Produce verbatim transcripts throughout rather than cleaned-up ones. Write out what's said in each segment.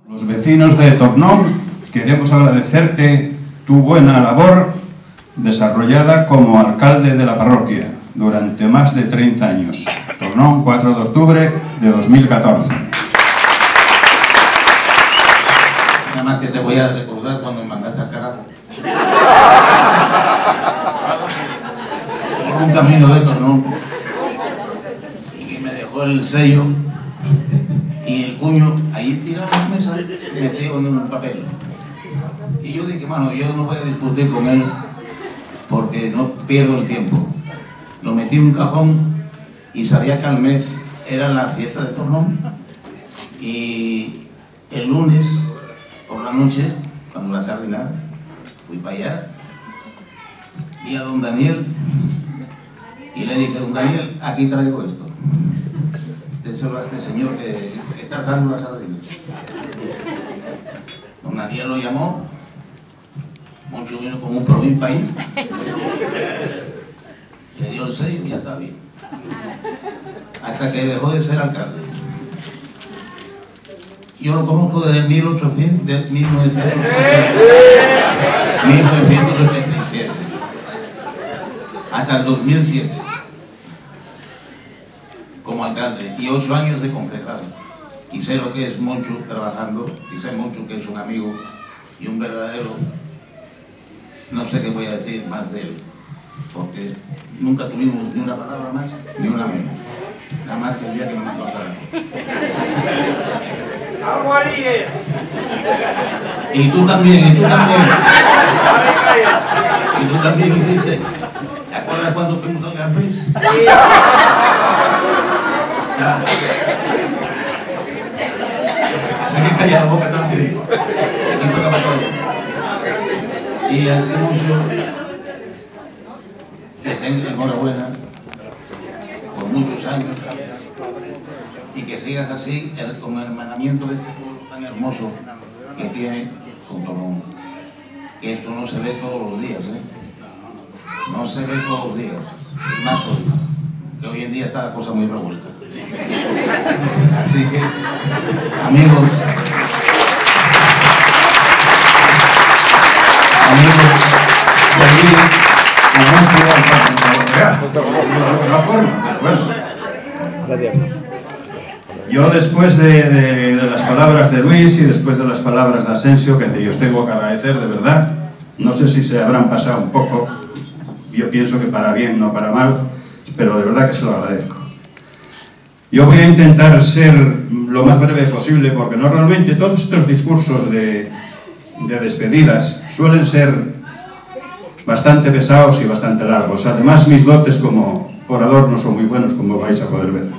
Los vecinos de Tornón queremos agradecerte tu buena labor desarrollada como alcalde de la parroquia durante más de treinta años. Tornón, cuatro de octubre de dos mil catorce. Nada más que te voy a recordar cuando me mandaste al carajo. Por un camino de Tornón y que me dejó el sello y el cuño ahí tirado en la mesa, metido en un papel. Y yo dije, mano, yo no voy a discutir con él porque no pierdo el tiempo. Lo metí en un cajón y sabía que al mes era la fiesta de Tornón. Y el lunes, por la noche, cuando la sardinada, fui para allá, vi a don Daniel y le dije, don Daniel, aquí traigo esto. Déselo a este señor que está dando la sardina. Don Daniel lo llamó, Moncho vino con un provín para ahí, le dio el sello y ya está bien. Hasta que dejó de ser alcalde. Yo lo conozco desde mil ochocientos, de mil novecientos ochenta y siete hasta el dos mil siete como alcalde y ocho años de concejal. Y sé lo que es Moncho trabajando y sé Moncho que es un amigo y un verdadero. No sé qué voy a decir más de él, porque nunca tuvimos ni una palabra más ni una menos. Nada más que el día que me mandó a parar. Y tú también, y tú también. Y tú también hiciste. ¿Te acuerdas cuando fuimos al Gran Prix? Ya. Hay que callar la boca también. Aquí tocaba todo. Y hace mucho te tengo enhorabuena por muchos años y que sigas así el, con el hermanamiento de este pueblo tan hermoso que tiene con Tornón. Que esto no se ve todos los días, ¿eh? No se ve todos los días. Y más hoy, que hoy en día está la cosa muy revuelta. Así que, amigos, amigos, de allí, yo después de, de, de las palabras de Luis y después de las palabras de Asensio, que yo os tengo que agradecer de verdad, no sé si se habrán pasado un poco, yo pienso que para bien, no para mal, pero de verdad que se lo agradezco. Yo voy a intentar ser lo más breve posible porque normalmente todos estos discursos de, de despedidas suelen ser bastante pesados y bastante largos. Además, mis dotes como orador no son muy buenos, como vais a poder ver.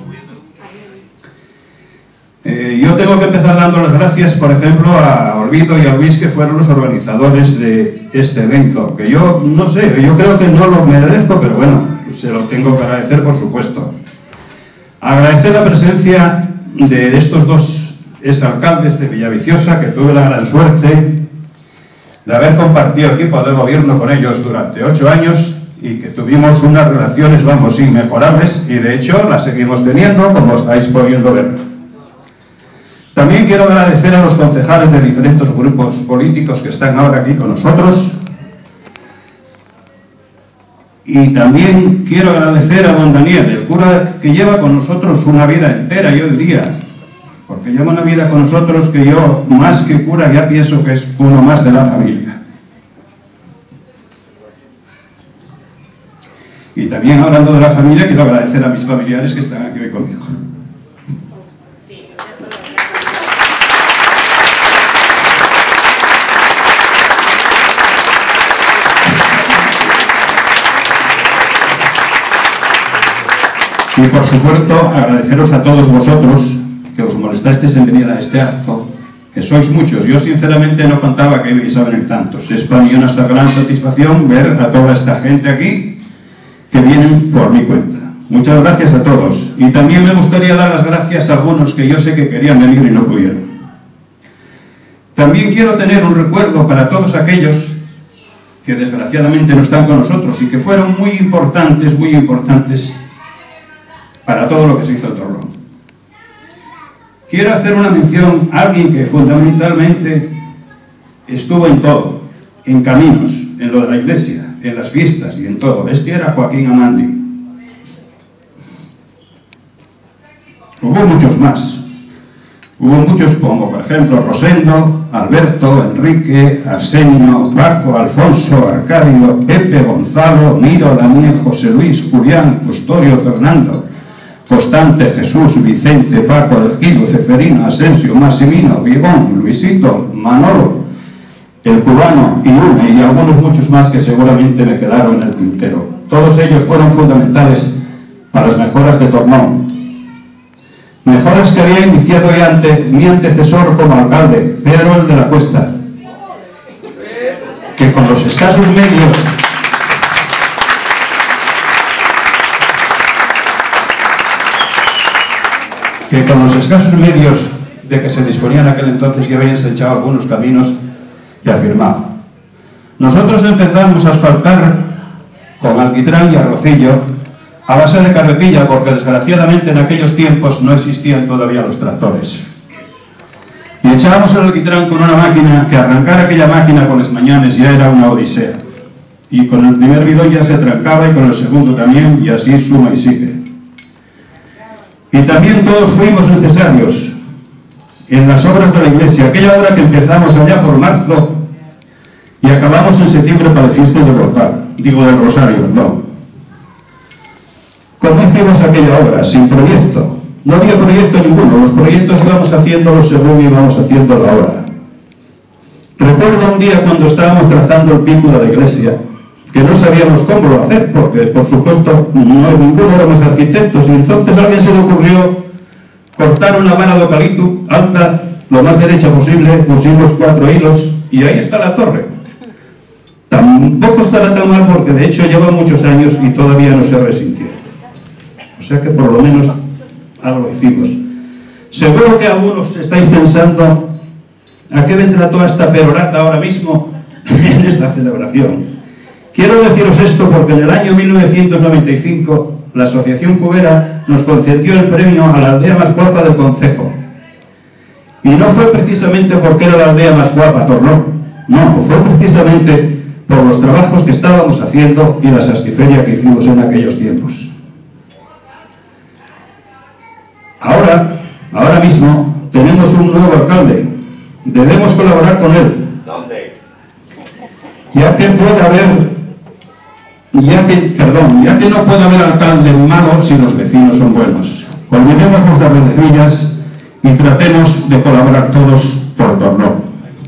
Eh, yo tengo que empezar dando las gracias, por ejemplo, a Olvido y a Luis, que fueron los organizadores de este evento, que yo no sé, yo creo que no lo merezco, pero bueno, se lo tengo que agradecer, por supuesto. Agradecer la presencia de estos dos exalcaldes de Villaviciosa, que tuve la gran suerte de haber compartido equipo de gobierno con ellos durante ocho años y que tuvimos unas relaciones, vamos, inmejorables, y de hecho las seguimos teniendo, como estáis pudiendo ver. También quiero agradecer a los concejales de diferentes grupos políticos que están ahora aquí con nosotros. Y también quiero agradecer a don Daniel, el cura que lleva con nosotros una vida entera, yo diría, porque lleva una vida con nosotros que yo, más que cura, ya pienso que es uno más de la familia. Y también, hablando de la familia, quiero agradecer a mis familiares que están aquí hoy conmigo. Y por supuesto, agradeceros a todos vosotros que os molestasteis en venir a este acto, que sois muchos. Yo sinceramente no contaba que ibais a venir tantos. Es para mí una gran satisfacción ver a toda esta gente aquí que vienen por mi cuenta. Muchas gracias a todos. Y también me gustaría dar las gracias a algunos que yo sé que querían venir y no pudieron. También quiero tener un recuerdo para todos aquellos que desgraciadamente no están con nosotros y que fueron muy importantes, muy importantes para todo lo que se hizo en Tornón. quiero hacer una mención a alguien que fundamentalmente estuvo en todo, en caminos, en lo de la iglesia, en las fiestas y en todo. Este era Joaquín Amandi. Hubo muchos más. Hubo muchos como, por ejemplo, Rosendo, Alberto, Enrique, Arsenio, Paco, Alfonso, Arcadio, Pepe, Gonzalo, Miro, Daniel, José Luis, Julián, Custodio, Fernando, Constante, Jesús, Vicente, Paco, Ergido, Ceferino, Asensio, Massimino, Vigón, Luisito, Manolo, el cubano y Une, y algunos muchos más que seguramente me quedaron en el tintero. Todos ellos fueron fundamentales para las mejoras de Tornón. Mejoras que había iniciado ya ante mi antecesor como alcalde, Pedro el de la Cuesta, que con los escasos medios que con los escasos medios de que se disponía en aquel entonces ya había echado algunos caminos y afirmaba. Nosotros empezamos a asfaltar con alquitrán y arrocillo a base de carretilla, porque desgraciadamente en aquellos tiempos no existían todavía los tractores. Y echábamos el alquitrán con una máquina que arrancar aquella máquina con las mañanas ya era una odisea. Y con el primer bidón ya se trancaba y con el segundo también, y así suma y sigue. Y también todos fuimos necesarios en las obras de la iglesia, aquella obra que empezamos allá por marzo y acabamos en septiembre para el fiesta del Rosario, digo del Rosario, perdón. ¿Cómo hicimos aquella obra? Sin proyecto. No había proyecto ninguno. Los proyectos íbamos haciéndolos según íbamos haciendo la obra. Recuerdo un día cuando estábamos trazando el pico de la iglesia, que no sabíamos cómo lo hacer, porque por supuesto no ninguno éramos arquitectos, y entonces a alguien se le ocurrió cortar una vara de eucalipto alta, lo más derecha posible, pusimos cuatro hilos, y ahí está la torre. Tampoco estará tan mal porque de hecho lleva muchos años y todavía no se resintió. O sea que por lo menos algo hicimos. Seguro que algunos estáis pensando a qué vendrá toda esta perorata ahora mismo en esta celebración. Quiero deciros esto porque en el año mil novecientos noventa y cinco la Asociación Cubera nos concedió el premio a la aldea más guapa del concejo. Y no fue precisamente porque era la aldea más guapa, Tornón. No, fue precisamente por los trabajos que estábamos haciendo y la sastiferia que hicimos en aquellos tiempos. Ahora, ahora mismo, tenemos un nuevo alcalde. Debemos colaborar con él. ¿Dónde? Ya que puede haber, ya que, perdón, ya que no puede haber alcalde malo si los vecinos son buenos. Olvidémonos de rencillas y tratemos de colaborar todos por Tornón.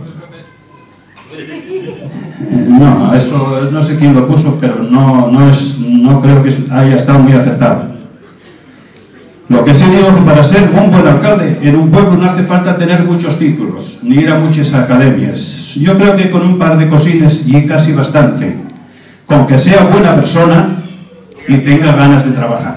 No, eso no sé quién lo puso, pero no, no, es, no creo que haya estado muy acertado. Lo que sí digo que para ser un buen alcalde en un pueblo no hace falta tener muchos títulos, ni ir a muchas academias. Yo creo que con un par de cosines y casi bastante, con que sea buena persona y tenga ganas de trabajar.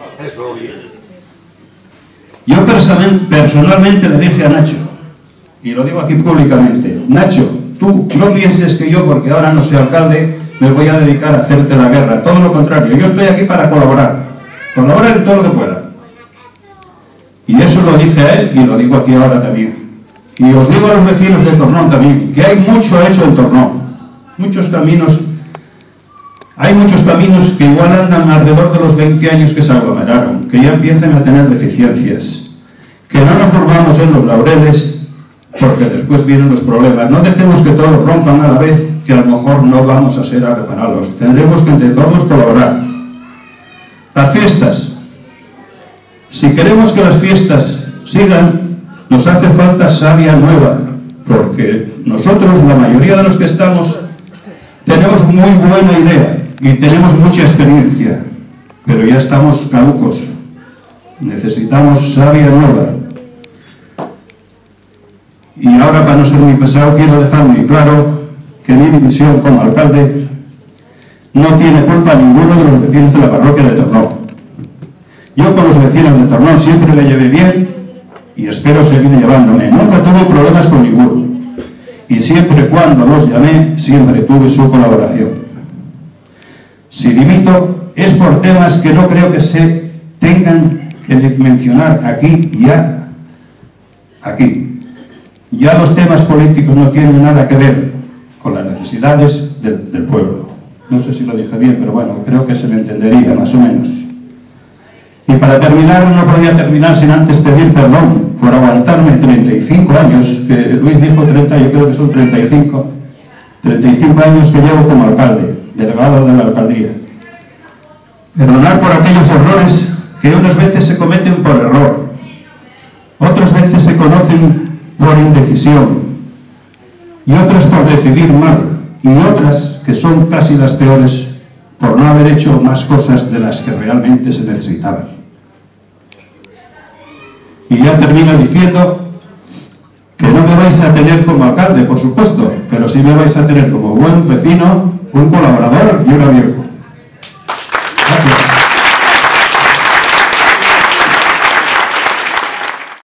Yo personalmente le dije a Nacho, y lo digo aquí públicamente, Nacho, tú no pienses que yo, porque ahora no soy alcalde, me voy a dedicar a hacerte la guerra. Todo lo contrario, yo estoy aquí para colaborar, colaborar en todo lo que pueda. Y eso lo dije a él y lo digo aquí ahora también. Y os digo a los vecinos de Tornón también, que hay mucho hecho en Tornón. Muchos caminos, hay muchos caminos que igual andan alrededor de los veinte años que se aglomeraron, que ya empiezan a tener deficiencias. Que no nos durmamos en los laureles, porque después vienen los problemas. No dejemos que todos rompan a la vez, que a lo mejor no vamos a ser a repararlos. Tendremos que entre todos colaborar. Las fiestas. Si queremos que las fiestas sigan, nos hace falta savia nueva, porque nosotros, la mayoría de los que estamos, tenemos muy buena idea y tenemos mucha experiencia, pero ya estamos caducos. Necesitamos savia nueva. Y ahora, para no ser muy pesado, quiero dejar muy claro que mi misión como alcalde no tiene culpa ninguno de los vecinos de la parroquia de Tornón. Yo con los vecinos de Tornón siempre me llevé bien y espero seguir llevándome. Nunca tuve problemas con ninguno. Y siempre cuando los llamé, siempre tuve su colaboración. Si limito, es por temas que no creo que se tengan que mencionar aquí ya, aquí. Ya los temas políticos no tienen nada que ver con las necesidades del, del pueblo. No sé si lo dije bien, pero bueno, creo que se me entendería, más o menos. Y para terminar, no podía terminar sin antes pedir perdón por aguantarme treinta y cinco años, que Luis dijo treinta, yo creo que son treinta y cinco, treinta y cinco años que llevo como alcalde, delegado de la alcaldía. Perdonar por aquellos errores que unas veces se cometen por error, otras veces se conocen por indecisión, y otras por decidir mal, y otras, que son casi las peores, por no haber hecho más cosas de las que realmente se necesitaban. Y ya termino diciendo que no me vais a tener como alcalde, por supuesto, pero sí me vais a tener como buen vecino, un colaborador y un amigo.